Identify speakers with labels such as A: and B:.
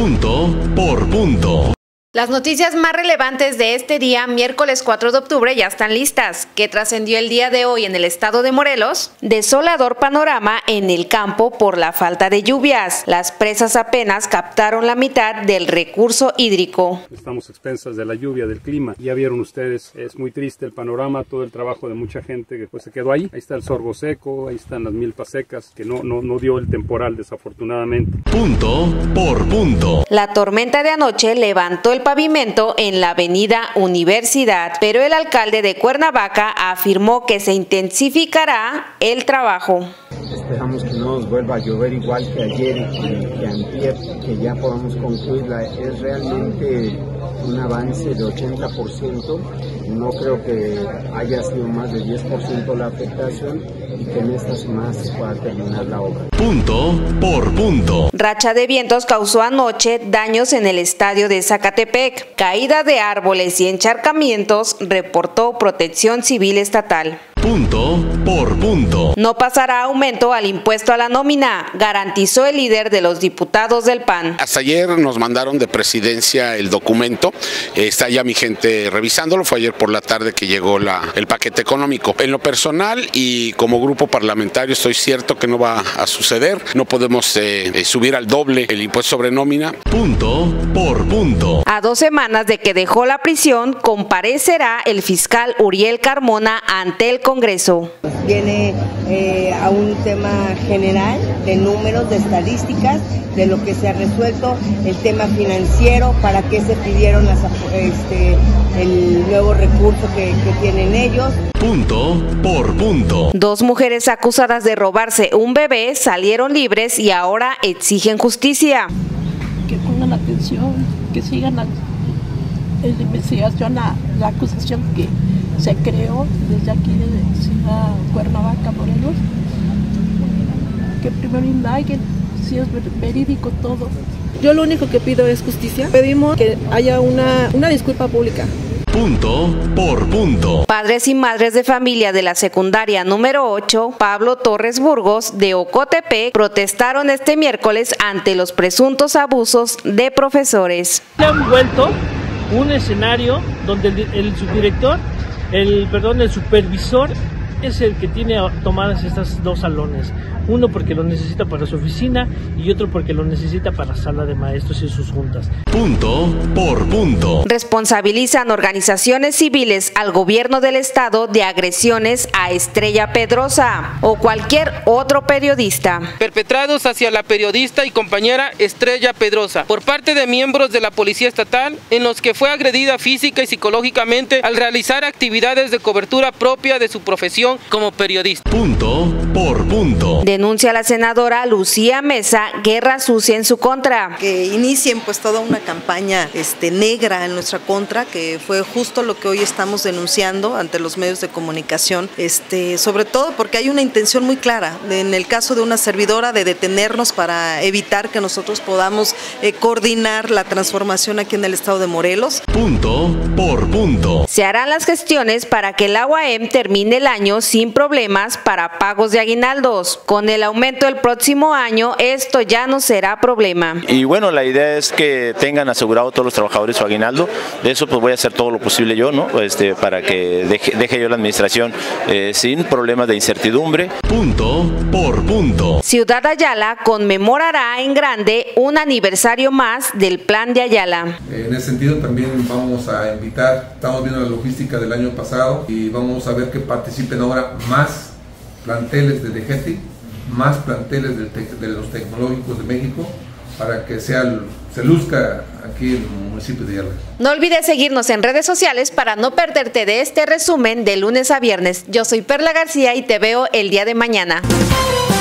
A: Punto por punto.
B: Las noticias más relevantes de este día, miércoles 4 de octubre, ya están listas. ¿Qué trascendió el día de hoy en el estado de Morelos? Desolador panorama en el campo por la falta de lluvias. Las presas apenas captaron la mitad del recurso hídrico.
C: Estamos expensas de la lluvia, del clima. Ya vieron ustedes, es muy triste el panorama, todo el trabajo de mucha gente que pues se quedó ahí. Ahí está el sorgo seco, ahí están las milpas secas, que no dio el temporal desafortunadamente.
A: Punto por punto.
B: La tormenta de anoche levantó el pavimento en la avenida Universidad, pero el alcalde de Cuernavaca afirmó que se intensificará el trabajo.
D: Esperamos que no nos vuelva a llover igual que ayer y antier, que ya podamos concluirla. Es realmente un avance de 80%, no creo que haya sido más de 10% la afectación y que en esta semana se pueda terminar la obra.
A: Punto por punto.
B: Racha de vientos causó anoche daños en el estadio de Zacatepec. Caída de árboles y encharcamientos, reportó Protección Civil Estatal.
A: Punto por punto.
B: No pasará aumento al impuesto a la nómina, garantizó el líder de los diputados del PAN.
E: Hasta ayer nos mandaron de presidencia el documento, está ya mi gente revisándolo, fue ayer por la tarde que llegó el paquete económico. En lo personal y como grupo parlamentario estoy cierto que no va a suceder, no podemos subir al doble el impuesto sobre nómina.
A: Punto por punto.
B: A 2 semanas de que dejó la prisión, comparecerá el fiscal Uriel Carmona ante el Congreso.
F: Viene a un tema general de números, de estadísticas, de lo que se ha resuelto, el tema financiero, para qué se pidieron el nuevo recurso que tienen ellos.
A: Punto por punto.
B: 2 mujeres acusadas de robarse un bebé salieron libres y ahora exigen justicia.
G: Que pongan atención, que sigan la investigación, la acusación que se creó desde aquí de Ciudad Cuernavaca, Morelos, que primero indaguen si es verídico todo.
H: Yo lo único que pido es justicia. Pedimos que haya una disculpa pública.
A: Punto por punto.
B: Padres y madres de familia de la secundaria número 8, Pablo Torres Burgos, de Ocotepec, protestaron este miércoles ante los presuntos abusos de profesores.
I: Se han vuelto un escenario donde el subdirector, el supervisor es el que tiene tomadas estas 2 salones. Uno porque lo necesita para su oficina y otro porque lo necesita para la sala de maestros y sus juntas.
A: Punto por punto.
B: Responsabilizan organizaciones civiles al gobierno del estado de agresiones a Estrella Pedrosa o cualquier otro periodista.
J: Perpetrados hacia la periodista y compañera Estrella Pedrosa por parte de miembros de la Policía Estatal, en los que fue agredida física y psicológicamente al realizar actividades de cobertura propia de su profesión como periodista.
A: Punto por punto.
B: Denuncia la senadora Lucía Mesa guerra sucia en su contra.
K: Que inicien pues toda una campaña negra en nuestra contra, que fue justo lo que hoy estamos denunciando ante los medios de comunicación, sobre todo porque hay una intención muy clara, en el caso de una servidora, de detenernos para evitar que nosotros podamos coordinar la transformación aquí en el estado de Morelos.
A: Punto por punto.
B: Se harán las gestiones para que la UAM termine el año sin problemas para pagos de aguinaldos. Con el aumento del próximo año, esto ya no será problema.
L: Y bueno, la idea es que tengan asegurado todos los trabajadores su aguinaldo. De eso pues voy a hacer todo lo posible yo, ¿no? Para que deje yo la administración sin problemas de incertidumbre.
A: Punto por punto.
B: Ciudad Ayala conmemorará en grande un aniversario más del Plan de Ayala.
M: En ese sentido también vamos a invitar, estamos viendo la logística del año pasado y vamos a ver que participen ahora más planteles de DGETI, más planteles de los tecnológicos de México, para que se luzca aquí en el municipio de Ayala.
B: No olvides seguirnos en redes sociales para no perderte de este resumen de lunes a viernes. Yo soy Perla García y te veo el día de mañana.